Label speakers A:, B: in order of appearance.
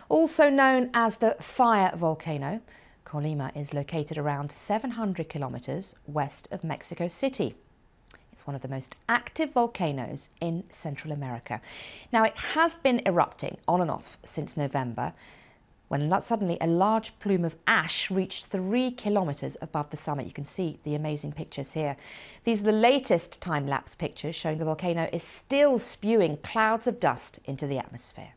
A: Also known as the fire volcano, Colima is located around 700 kilometers west of Mexico City. It's one of the most active volcanoes in Central America. Now, it has been erupting on and off since November, when suddenly a large plume of ash reached 3 kilometers above the summit. You can see the amazing pictures here. These are the latest time-lapse pictures showing the volcano is still spewing clouds of dust into the atmosphere.